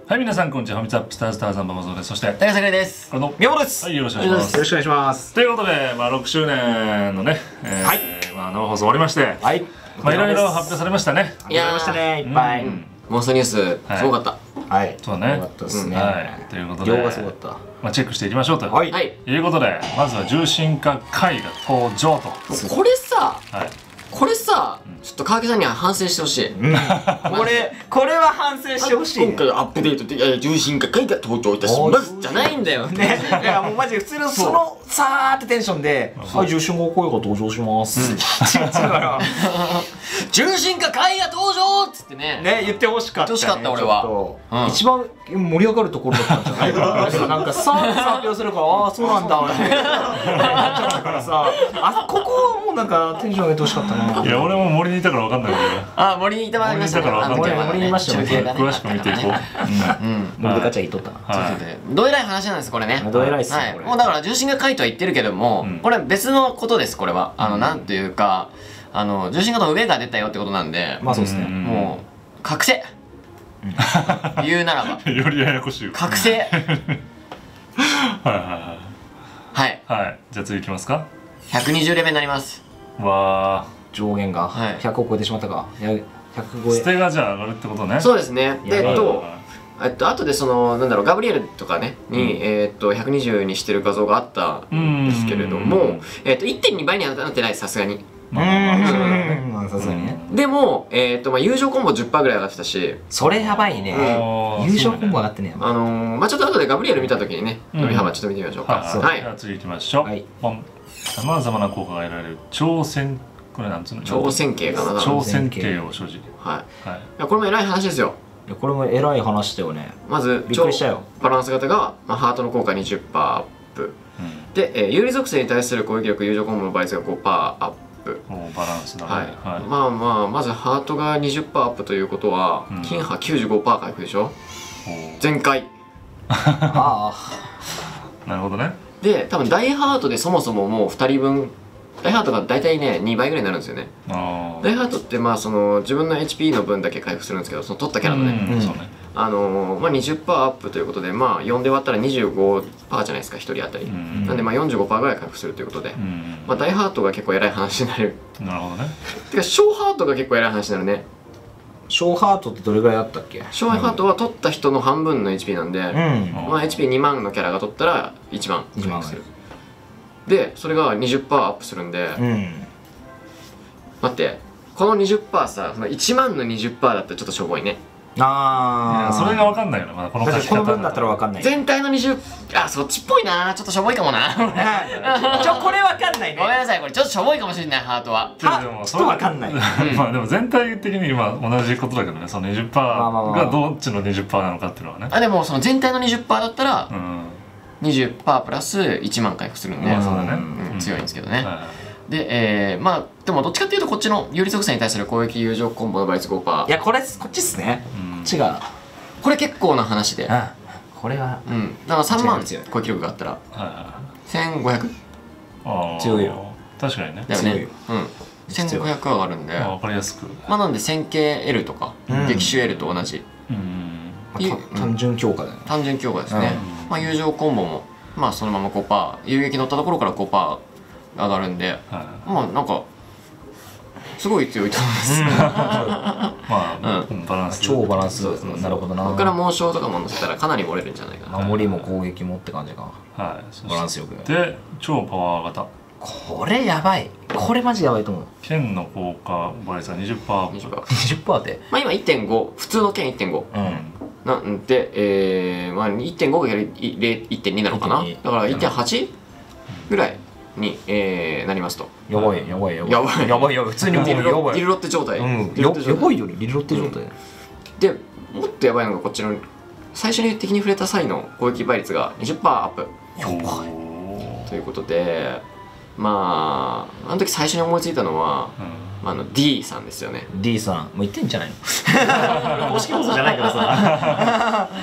はい、皆さんこんにちは。ファミツアップスターズターザンバマゾーです。そして高坂です。 この宮本です。 はい、よろしくお願いします。 よろしくお願いします。 ということで、6周年のね、 はい、 生放送終わりまして、 はい、 いろいろ発表されましたね。 いやー、ましたね、いっぱい。 モンスターニュースすごかった。 はい、 そうね。 よかったですね。 はい、ということで、 量がすごかった。 チェックしていきましょうと。 はい。 いうことで、まずは重心化回が登場と。 これさ、 はい。 これさ、ちょっと川木さんには反省してほしい。 これは反省してほしい。 今回アップデートで重心化回が登場いたしますじゃないんだよね。いやもうマジで普通のそのさーってテンションで、はい、重心化回が登場します。 重心化回が登場っつってね。 ね、言ってほしかった。 言ってほしかった俺は。 一番盛り上がるところだったんじゃないかな。なんかさーって発表するから、ああそうなんだってなっちゃったからさ、ここはもうなんかテンション上げてほしかったな。 いや、俺も森にいたから分かんないけど。 あ、森にいたまりましたね。 森にいましたよね。 詳しく見ていこう。 森でガチャ言っとったな。 どえらい話なんですこれね。 どえらいっすね。 もうだから重心化回とは言ってるけども、これ別のことです。これはなんていうか、重心化の上が出たよってことなんで、 まあそうですね。 もう覚醒。言うならば。 よりややこしい。 覚醒。 はいはい。はい。じゃあ次いきますか。 120レベルになります。 わあ。 上限が100を超えてしまったか。100超え。 ステがじゃあ上がるってことね。 そうですね。あとでなんだろう、ガブリエルとかねに120にしてる画像があったんですけれども、1.2 倍にはなってない、さすがに。 さすがにね。 でも友情コンボ 10% ぐらい上がってたし、 それやばいね。友情コンボ上がってね。 ちょっと後でガブリエル見た時にね、伸び幅ちょっと見てみましょうか。 はい。じゃあ次行きましょう。さまざまな効果が得られる挑戦、これなんつうの？ 挑戦系かな。 挑戦系を所持。 はい。これも偉い話ですよ。 これも偉い話だよね。 まずびっくりしたよ。 バランス型がハートの効果 20% アップで、有利属性に対する攻撃力友情コンボの倍率が 5% アップ。 バランスだね。 はい。まずハートが 20% アップということは金波 95% 回復でしょ。全開。 ああ、なるほどね。 で多分大ハートでそもそももう2人分、大ハートが大体ね2倍ぐらいになるんですよね。大ハートって自分の HP の分だけ回復するんですけど、その取ったキャラのね、20% アップということで、4で割ったら 25% じゃないですか、1人当たり。なんで45% ぐらい回復するということで、大ハートが結構偉い話になる。 なるほどね。 てか小ハートが結構偉い話になるね。 小ハートってどれぐらいあったっけ？ 小ハートは取った人の半分の HP なんで、HP2 万のキャラが取ったら1万回復する。でそれが 20% アップするんで、待って、この 20% さ、1万の 20% だったらちょっとしょぼいね。 ああ、 それが分かんないよね。まだこの書き方。 この分だったら分かんない。 全体の20、そっちっぽいな。ちょっとしょぼいかもな。 これ分かんないね。 ごめんなさい、これちょっとしょぼいかもしれない、ハートは。 ちょっと分かんない。 まあでも全体的に今同じことだけどね、その 20% がどっちの 20% なのかっていうのはね。 でもその全体の 20% だったら 20% プラス1万回復するんで、強いんですけどね。で、でもどっちかっていうとこっちの有利属性に対する攻撃友情コンボの倍率 5%。 いや、こっちっすね。こっちが。 これ結構な話で。 これは。 だから3万攻撃力があったら、1500？ 強いよ。 確かにね。 だよね。1500上がるんで。 わかりやすく。 なんで線形 L とか、激臭 L と同じ。 単純強化だよね。 単純強化ですね。友情コンボも、そのまま 5%、有撃乗ったところから 5% 上がるんで、なんかすごい強いと思います。 バランス、 超バランス。なるほどな。 ここから猛将とかも乗せたらかなり漏れるんじゃないかな。 守りも攻撃もって感じか。 バランスよく。 で超パワー型。 これやばい。これマジやばいと思う。 剣の効果倍率が 20% アップ。 20% って。 今 1.5、普通の剣 1.5。なんで1.5 かける 1.2 なのかな。だから 1.8 ぐらいになりますと。 やばい。普通にもうやばい。 リルロッテ状態。 やばいよりリルロッテ状態。 でもっとやばいのがこっちの最初に敵に触れた際の攻撃倍率が 20% アップ。 やばい。 ということで、あの時最初に思いついたのはD さんですよね。 D さんもう言ってんじゃないの？公式放送じゃないからさ。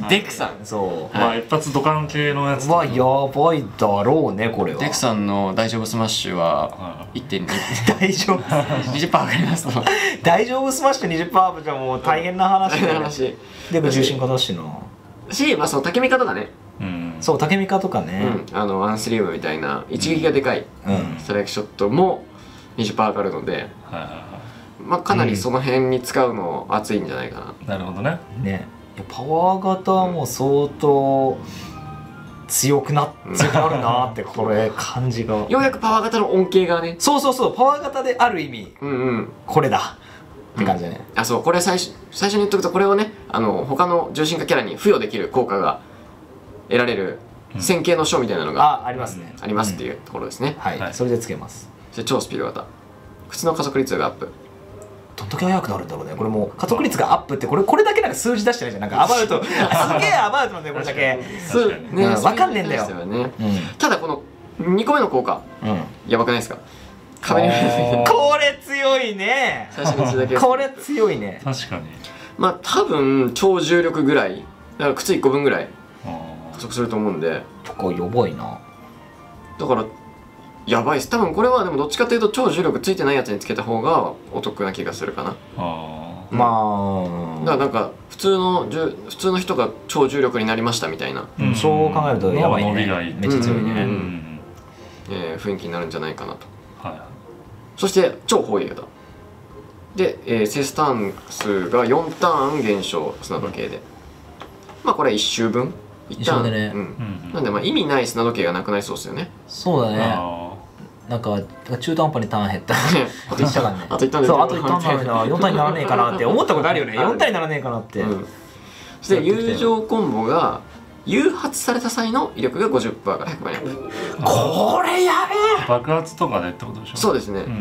デクさん。 そうまあ一発ドカン系のやつはやばいだろうねこれは。 デクさんの大丈夫スマッシュは 1.2 大丈夫 20%上がりますと。 大丈夫スマッシュ 20% アップじゃもう大変な話だよね。でも重心化だしなまあその竹見方がね、 そう竹見方とかね、 アンスリウムみたいな一撃がでかいストライクショットも 20% 上がるので、まあかなりその辺に使うの熱いんじゃないかな。なるほどね。 ね、パワー型はもう相当強くなるなってこれ感じが。 ようやくパワー型の恩恵がね。 そうパワー型である意味これだって感じだね。 あ、そう、これ最初に言っとくと、これをね他の重心化キャラに付与できる効果が得られる線形の章みたいなのがありますね。 ありますっていうところですね。 はい、それでつけます。 で超スピード型、靴の加速率がアップ。 どんだけ速くなるんだろうね。これも加速率がアップってこれだけなんか数字出してないじゃん。なんかアバウトすげえアバウトなんだよこれだけ。 ね、 分かんねえんだよ。 ただこの2個目の効果やばくないですか。壁にこれ強いね。 最初の1だけこれ強いね。 確かに。 まあ多分超重力ぐらいだから靴1個分ぐらい加速すると思うんで。 とかやばいな。だからやばいです。多分これはでもどっちかというと超重力ついてないやつにつけた方がお得な気がするかな。まあだからなんか普通の人が超重力になりましたみたいな、 そう考えるとやばいね。めっちゃ強いね。 雰囲気になるんじゃないかなと。そして超砲撃型で、セスターン数が4ターン減少、砂時計で、まあこれは1周分 1周でね。 なんでまあ意味ない砂時計がなくなりそうですよね。 そうだね。なんか中途半端にターン減った。あと1ターンね。 あと1ターンそうあと1ターンなのにな、4ターンにならねえかなって思ったことあるよね。4ターンにならねえかなって。 そして友情コンボが誘発された際の威力が 50% から100倍にアップ。 これやべえ。 爆発とかでってことでしょ。 そうですね。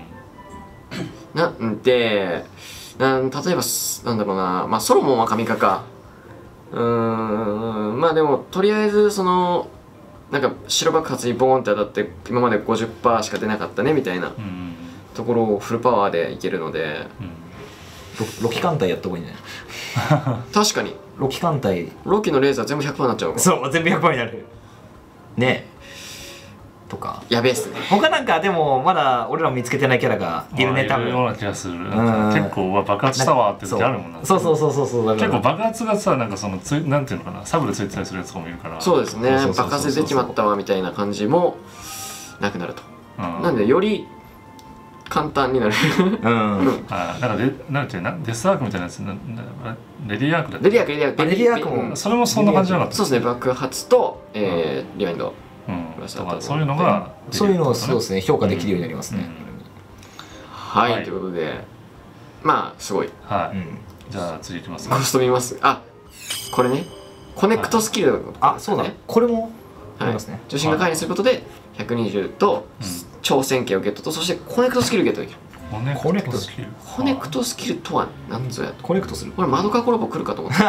なんで例えばなんだろうな、まあソロモンは神化か。まあでもとりあえずそのなんか白爆発にボーンって当たって今まで 50% しか出なかったねみたいなところをフルパワーでいけるので、ロキ艦隊やった方がいいね。確かにロキ艦隊、ロキのレーザー全部 100% になっちゃうか。そう全部 100% になるねとか。やべえっすね。他なんかでもまだ俺らも見つけてないキャラがいるね多分。 いるような気がする。結構爆発したわって時あるもんな。そう結構爆発がさ、なんかそのなんていうのかな、サブでついてたりするやつもいるから。 そうですね。爆発で出ちまったわみたいな感じもなくなると。なんでより簡単になる。 なんかなんていうの、デスアークみたいなやつ、レディアークだった。 レディアークもそれもそんな感じじゃなかった。 そうですね。爆発とリワインド。 そういうのがそうですね、評価できるようになりますね。 はい、ということでまあすごい。 じゃあ次いきます。 コスト見ます。あ、これね、コネクトスキル。 あ、そうだね。これもありますね。 重心が回にすることで120と超線形をゲットと、そしてコネクトスキルをゲットできる。 コネクトスキル。 コネクトスキルとは何ぞやと。 コネクトする。 これマドカコラボ来るかと思った。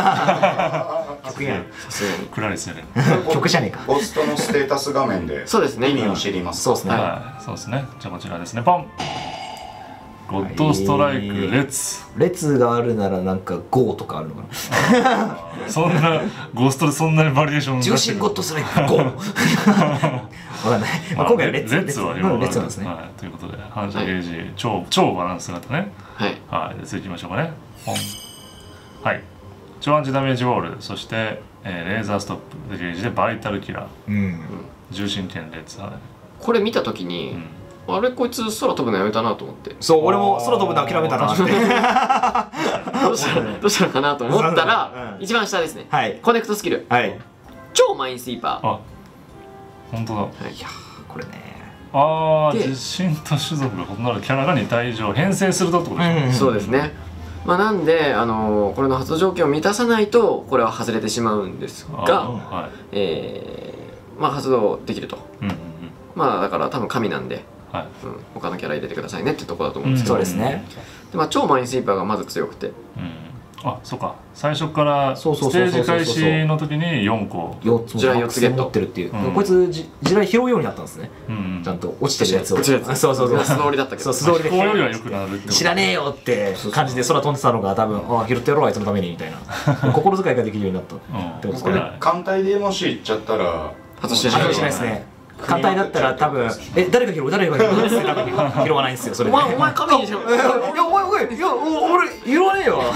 曲やん。 さすがに。 クラリスやね。 曲じゃねえか。 ゴーストのステータス画面で。 そうですね。 意味を知ります。 そうですね。 そうですね。じゃあこちらですね。ポン。ゴッドストライク列。 列があるならなんかゴーとかあるのかな。そんなゴーストでそんなにバリエーション。 重心ゴッドストライクゴー。わかんない。今回列は列なんですね。 ということで反射ゲージ超バランス型ね。はい。で次行きましょうかね。ポン。はい。超アンチダメージウォール、そしてレーザーストップゲージでバイタルキラー。重心圏列。 これ見たときに。あれこいつ空飛ぶのやめたなと思って。 そう俺も空飛ぶの諦めたなって。 どうしたのかなと思ったら一番下ですね。コネクトスキル。超マインスイーパー。 あ、本当だ。 いやこれね。 自信と種族が異なるキャラが2体以上編成するとってことですね。そうですね。まあなんでこれの発動条件を満たさないとこれは外れてしまうんですが、まあ発動できると。まあだから多分神なんで。他のキャラ入れてくださいねってとこだと思うんですけど。 そうですね。 で、まあ超マインスイーパーがまず強くて、 あ、そうか。最初からステージ開始の時に4個 4つも 4つゲット持ってるっていう。こいつ地雷拾うようになったんですね。ちゃんと落ちてるやつを。そうそうそう。 素通りだったけど。 素通りで。 こうよりは良くなるって。 知らねえよって感じで空飛んでたのが多分拾ってやろうあいつのためにみたいな心遣いができるようになったってことですかね。 艦隊でもし行っちゃったら外してないですね。艦隊だったら多分誰が拾う誰が拾うって拾わないんですよ。それでお前神にしろ。いや俺拾わねえよ。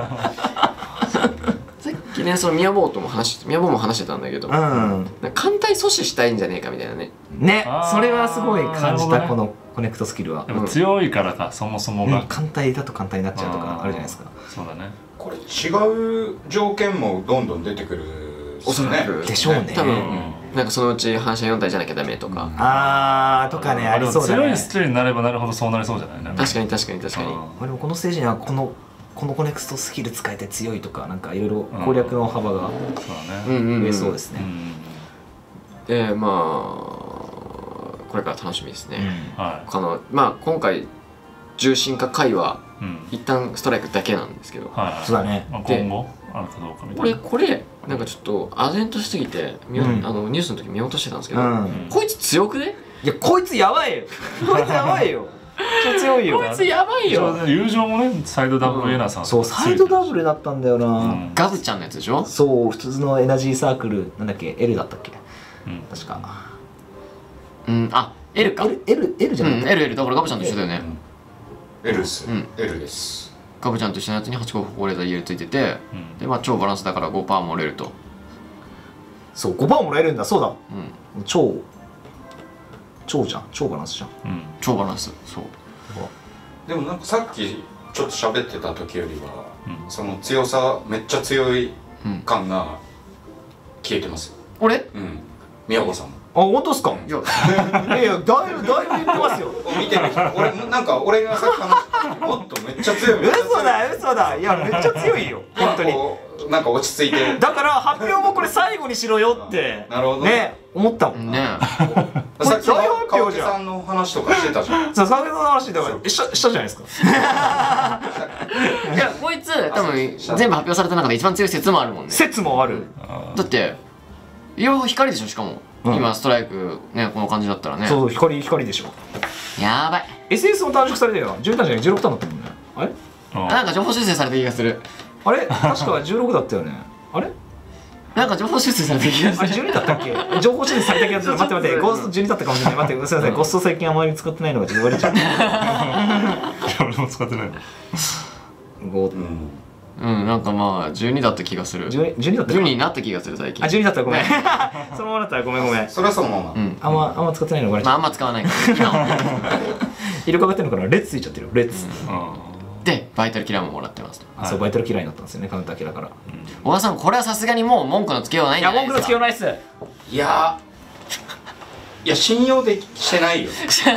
さっきねその宮坊も話してたんだけど、艦隊阻止したいんじゃねえかみたいなね。 ね、それはすごい感じたこのコネクトスキルは。 強いからかそもそもが。 艦隊だと艦隊になっちゃうとかあるじゃないですか。 そうだね。 これ違う条件もどんどん出てくる。 おそらくでしょうね。 多分なんかそのうち反射4体じゃなきゃダメとか。 とかねありそうだね。 強いスキルになればなるほどそうなりそうじゃない。 確かに。 でもこのステージにはこのコネクトスキル使えて強いとかなんかいろいろ攻略の幅が増えそうですね。 でまあこれから楽しみですね。今回重心化回は一旦ストライクだけなんですけど。 そうだね。 今後あるかどうかみたいな。 これなんかちょっと唖然としすぎてニュースの時見落としてたんですけど、こいつ強くね？ いやこいつやばいよ。こいつやばいよ。超強いよ。 こいつやばいよ。 友情もねサイドダブルエナさん。 そうサイドダブルだったんだよな。 ガブちゃんのやつでしょ？ そう普通のエナジーサークルなんだっけ L だったっけ？確か。 L か。 L じゃない？ L だからガブちゃんと一緒だよね。 L です。 ガブちゃんと一緒のやつに8個フォーレーザーELついてて、で超バランスだから 5% もらえると。 そう 5% もらえるんだ。そうだ。超じゃん。超バランスじゃん。 超バランス。そう。 でもなんかさっきちょっと喋ってた時よりはその強さめっちゃ強い感が消えてます。 俺？ 宮子さんも。 本当ですか？いやだいぶ言ってますよ。 見てる人俺がさっき話したもっとめっちゃ強い。 嘘だ。いやめっちゃ強いよ本当に。 なんか落ち着いて。 だから発表もこれ最後にしろよってね思ったもんね。 さっき川木さんの話とかしてたじゃん。 そう川木さんの話だからしたじゃないですか。 いやこいつ多分全部発表された中で一番強い説もあるもんね。 説もある。 だって光でしょしかも。今ストライクねこの感じだったらね。 そう光でしょ。 やばい。 SS も短縮されてるよ。12ターンじゃない16ターンだったもんね。あれ？ なんか情報修正された気がする。 あれ確か16だったよね。あれ？ なんか情報修正された気がする。 12だったっけ？情報修正された気がする。待ってゴースト12だったかもしれない。待ってすいません。ゴースト最近あまり使ってないのがちょっと言われちゃう。 俺も使ってないの。 なんかまあ12だった気がする。12だった？12になった気がする最近。 12だったらごめん。そのままだったらごめん。 それはそのまま。 あんま使ってないのがあんま使わないから。 色かかってるのかな。レッツついちゃってるよ。レッツ。 でバイタルキラーももらってますと。 そうバイタルキラーになったんですよねカウンターキラーから。 小田さんこれはさすがにもう文句のつけようないんじゃないですか。 文句のつけようないっす。 いや信用してないよ。 信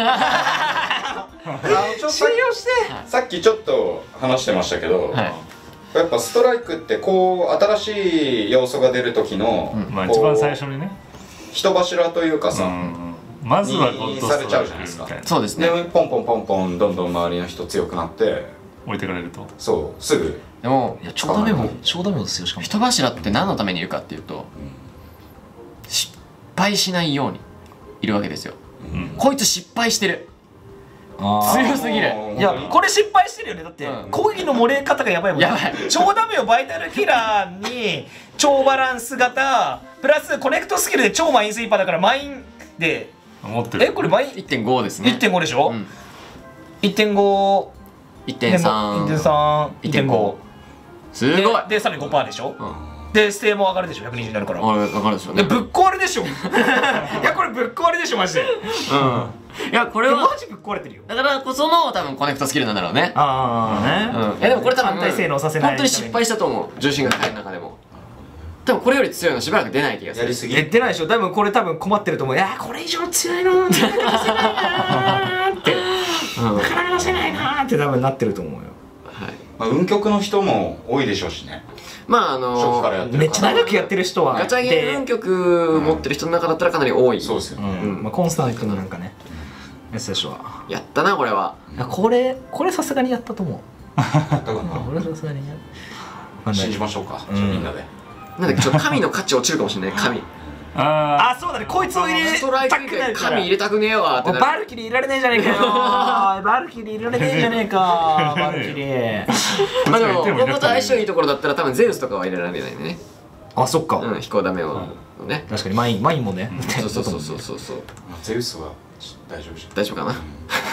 用して。 さっきちょっと話してましたけど。やっぱストライクってこう新しい要素が出る時の一番最初にね人柱というかさまずはにされちゃうじゃないですか。 そうですね。 でポンポンどんどん周りの人強くなって置いてかれると。 そうすぐ。 でも超ダメですよ。しかも人柱って何のためにいるかっていうと失敗しないようにいるわけですよ。こいつ失敗してる。強すぎる。 いやこれ失敗してるよね。だって攻撃の漏れ方がやばいもん。 やばい。 超ダメよ。バイタルキラーに超バランス型プラスコネクトスキルで超マインスイーパーだからマインで持ってる。 これマイン 1.5 ですね。 1.5 でしょ。 1.5 1.3 1.5 すごい。 でさらに 5% でしょ。でステも上がるでしょ。120になるから。 上がるでしょうね。 ぶっ壊れでしょ。いやこれぶっ壊れでしょマジで。 いやこれはマジぶっ壊れてるよ。 だからこその多分コネクトスキルなんだろうね。 ね。 でもこれ多分反対性能させない。 本当に失敗したと思う。重心が高い中でも多分これより強いのしばらく出ない気がする。 やりすぎ。 出ないでしょ。多分これ困ってると思う。いやこれ以上強いのなかなか出せないなってなかなか出せないなって多分なってると思うよ。 運極の人も多いでしょうしね。 まあめっちゃ長くやってる人はガチャゲー運極持ってる人の中だったらかなり多い。 そうですよ。 コンスタントのなんかねやつでしょ。 やったなこれは。 これさすがにやったと思う。 やったかな。 これさすがに信じましょうか、じゃあみんなで。 なんだっけ、ちょっと神の価値落ちるかもしれない。神あ、そうだね、こいつを入れストライク以外神入れたくねえわってなる。 バルキリーいられねえじゃねえかよバルキリーいられねえじゃねえかバルキリーまあでも僕と相性いいところだったら多分ゼウスとかは入れられないね。 あ、そっか。 飛行ダメをね。 確かにマインもね。 そうそうそうそう。 ゼウスは大丈夫じゃん。 大丈夫かな。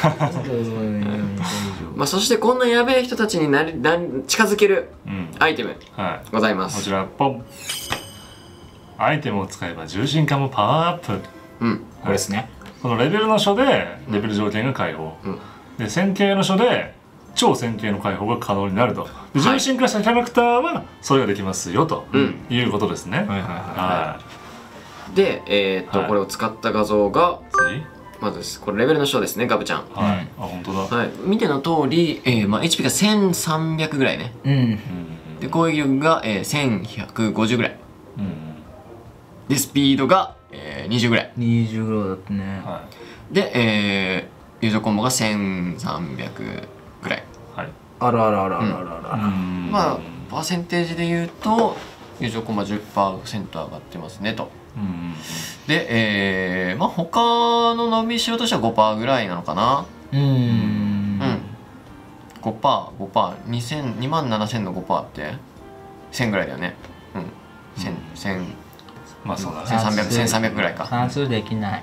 まあそしてこんなやべえ人たちに近づけるアイテムございます。 こちらポン。アイテムを使えば重心化もパワーアップ。 これですね。 このレベルの書でレベル条件が解放。で線形の書で超線形の解放が可能になると。重心化したキャラクターはそれができますよということですね。 で、これを使った画像がまずこれレベルの書ですね、ガブちゃん。 はい。あ、本当だ。 はい。見ての通り、HP が1300ぐらいね。で攻撃力が1150ぐらい。でスピードが20ぐらい。 20ぐらいだったね。 で友情コンボが1300ぐらい。 あらあらあらあらあら。 まあパーセンテージで言うと友情コンボは 10% 上がってますねと。でまあ他の伸びしろとしては 5% ぐらいなのかな。2万7000の 5% って1000ぐらいだよね。1000 まあそうだね。 1300ぐらいか。 算数できない。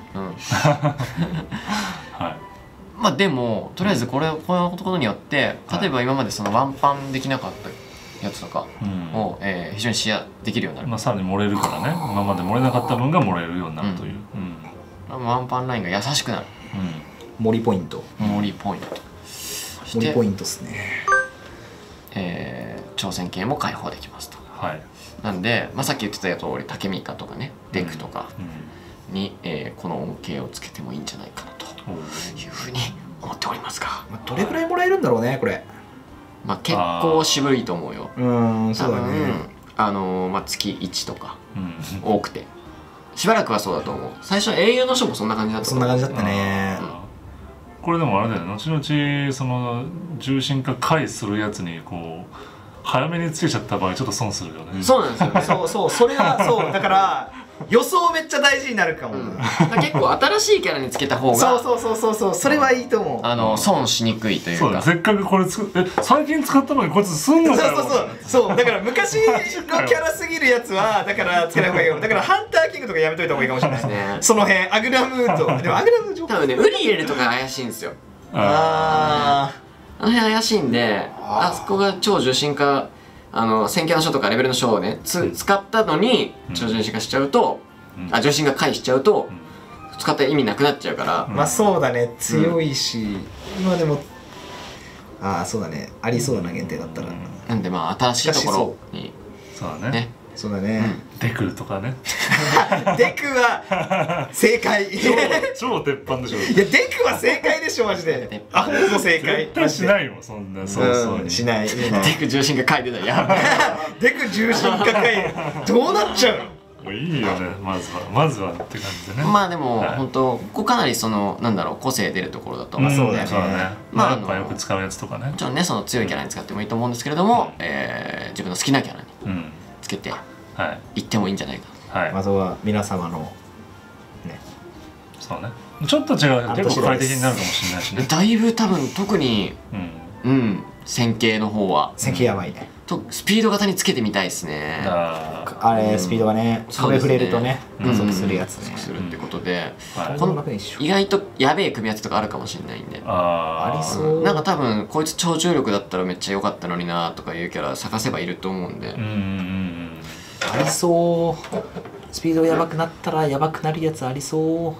まあでもとりあえずこのことによって例えば今までそのワンパンできなかったやつとかを非常に視野できるようになる。 まあさらに漏れるからね。今まで漏れなかった分が漏れるようになるという。 ワンパンラインが優しくなる。 森ポイント。 森ポイント。 森ポイントですね。 挑戦系も解放できますと。なんで、まあ、さっき言ってた通りタケミカとかねデクとかに、この恩恵をつけてもいいんじゃないかなというふうに思っておりますが、 どれくらいもらえるんだろうねこれ。 まあ結構渋いと思うよ。 そうだね。 まあ月1とか多くてしばらくはそうだと思う。最初英雄の書もそんな感じだった。 そんな感じだったね。 これでもあれだよね、後々その重心化回するやつにこう早めにつけちゃった場合ちょっと損するよね。 そうなんですよね。 そうそれはそうだから予想めっちゃ大事になるかも。 結構新しいキャラにつけた方がそうそれはいいと思う。 損しにくいというか。 せっかくこれ最近使ったのにこいつすんのかよ。 そうだから昔のキャラすぎるやつはだからつけない方がいいよ。だからハンターキングとかやめといた方がいいかもしれないですね。その辺アグラムートでもアグラムート多分ねウリエルとか怪しいんですよ。あの辺怪しいんで、あそこが超重心化線形の書とかレベルの書をね使ったのに超重心化しちゃうと重心化回しちゃうと使った意味なくなっちゃうから。 まあそうだね、強いし今でもそうだね、ありそうだな限定だったら。 なんでまあ新しいところにそうだね。 そうだね。 デクとかね。 デクは正解。 超鉄板でしょ。 いやデクは正解でしょマジで。アホほど正解。 絶対しないもんそんな。そうしない。 デク重心が書いてたや。 デク重心が書いどうなっちゃうの。 もういいよね、まずはって感じでね。 まあでも本当ここかなりそのなんだろう個性出るところだと思うので、 まあよく使うやつとかね。 もちろんねその強いキャラに使ってもいいと思うんですけれども、自分の好きなキャラにつけていってもいいんじゃないか。 まずは皆様のね。 そうね。ちょっと違う結構快適になるかもしれないしね。 だいぶ多分特に線形の方は線形やばいね。 スピード型につけてみたいですね。 あれスピードがね、それ触れるとね加速するやつね。 するってことで、意外とやべえ組み合わせとかあるかもしれないんで。 ありそう。 なんか多分こいつ超重力だったらめっちゃ良かったのになとかいうキャラ探せばいると思うんで。 ありそう。スピードがやばくなったらやばくなるやつありそう。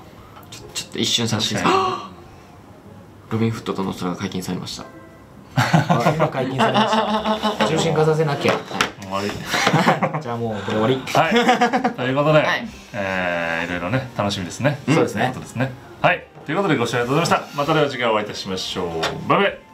ちょっと一瞬探して。ロビンフットとの空が解禁されました。 今解禁されました。重心化させなきゃ。 終わり。 じゃあもうこれ終わり。 はい。ということで、いろいろね楽しみですね。 そうですね。 はい。ということでご視聴ありがとうございました。またでは次回お会いいたしましょう。バイバイ。